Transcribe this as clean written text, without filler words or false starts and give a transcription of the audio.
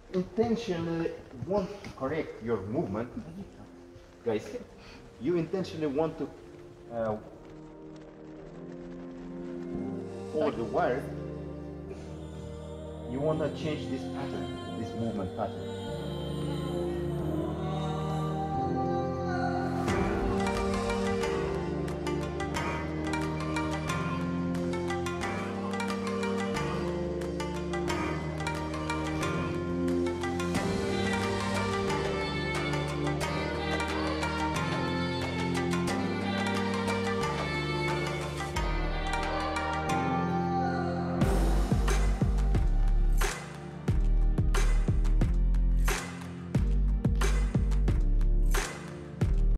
intentionally want to correct your movement, guys, you intentionally want to uh, follow the wire, you want to change this pattern, this movement pattern.